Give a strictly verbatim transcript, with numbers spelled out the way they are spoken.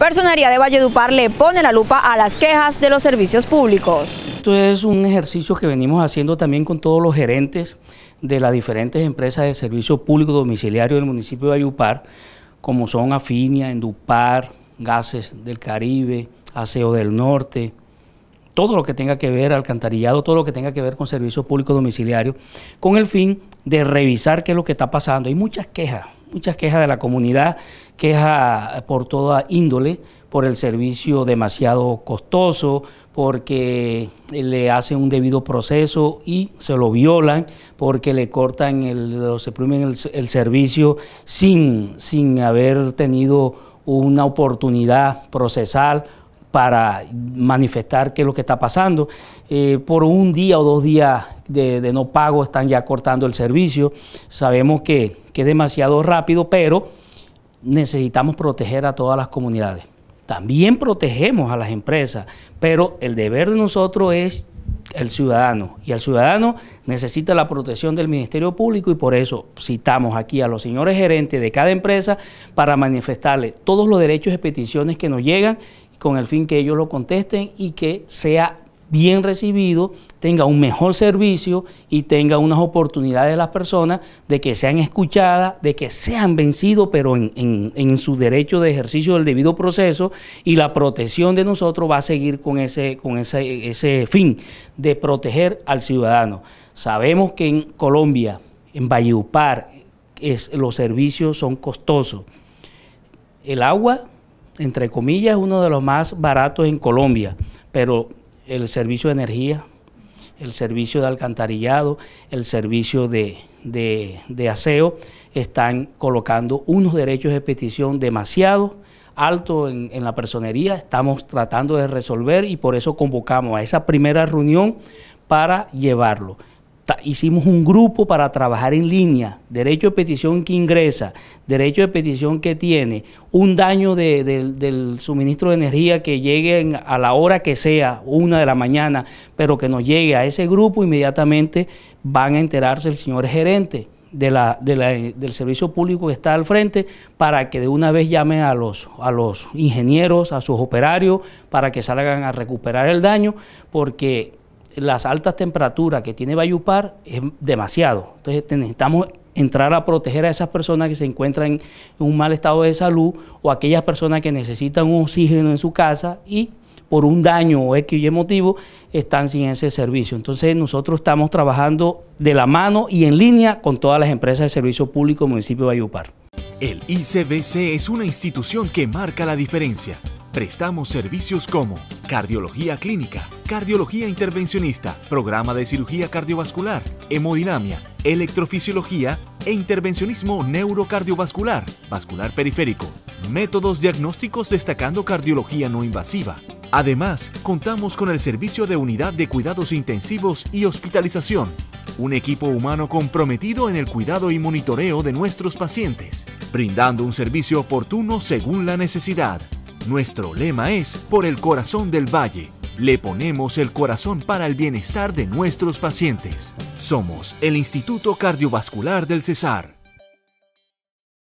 Personería de Valledupar le pone la lupa a las quejas de los servicios públicos. Esto es un ejercicio que venimos haciendo también con todos los gerentes de las diferentes empresas de servicio público domiciliario del municipio de Valledupar, como son Afinia, Endupar, Gases del Caribe, Aseo del Norte, todo lo que tenga que ver, alcantarillado, todo lo que tenga que ver con servicio público domiciliario, con el fin de revisar qué es lo que está pasando. Hay muchas quejas, muchas quejas de la comunidad, quejas por toda índole, por el servicio demasiado costoso, porque le hacen un debido proceso y se lo violan, porque le cortan, el, se prohíben el, el servicio sin, sin haber tenido una oportunidad procesal para manifestar qué es lo que está pasando. Eh, por un día o dos días de, de no pago están ya cortando el servicio. Sabemos que, que es demasiado rápido, pero necesitamos proteger a todas las comunidades. También protegemos a las empresas, pero el deber de nosotros es el ciudadano, y el ciudadano necesita la protección del Ministerio Público, y por eso citamos aquí a los señores gerentes de cada empresa para manifestarle todos los derechos y peticiones que nos llegan, con el fin que ellos lo contesten y que sea bien recibido, tenga un mejor servicio y tenga unas oportunidades las personas de que sean escuchadas, de que sean vencidos, pero en, en, en su derecho de ejercicio del debido proceso, y la protección de nosotros va a seguir con ese, con ese, ese fin de proteger al ciudadano. Sabemos que en Colombia, en Valledupar, es, los servicios son costosos. El agua, entre comillas, es uno de los más baratos en Colombia, pero el servicio de energía, el servicio de alcantarillado, el servicio de, de, de aseo, están colocando unos derechos de petición demasiado altos en, en la personería. Estamos tratando de resolver y por eso convocamos a esa primera reunión para llevarlo. Hicimos un grupo para trabajar en línea, derecho de petición que ingresa, derecho de petición que tiene, un daño de, de, del suministro de energía que llegue a la hora que sea, una de la mañana, pero que nos llegue a ese grupo, inmediatamente van a enterarse el señor gerente de la, de la, del servicio público que está al frente, para que de una vez llamen a los, a los ingenieros, a sus operarios, para que salgan a recuperar el daño, porque las altas temperaturas que tiene Valledupar es demasiado. Entonces necesitamos entrar a proteger a esas personas que se encuentran en un mal estado de salud, o aquellas personas que necesitan un oxígeno en su casa y por un daño o X y motivo están sin ese servicio. Entonces nosotros estamos trabajando de la mano y en línea con todas las empresas de servicio público del municipio de Valledupar. El I C B C es una institución que marca la diferencia. Prestamos servicios como cardiología clínica, cardiología intervencionista, programa de cirugía cardiovascular, hemodinamia, electrofisiología e intervencionismo neurocardiovascular, vascular periférico, métodos diagnósticos destacando cardiología no invasiva. Además, contamos con el servicio de unidad de cuidados intensivos y hospitalización, un equipo humano comprometido en el cuidado y monitoreo de nuestros pacientes, brindando un servicio oportuno según la necesidad. Nuestro lema es por el corazón del valle. Le ponemos el corazón para el bienestar de nuestros pacientes. Somos el Instituto Cardiovascular del Cesar.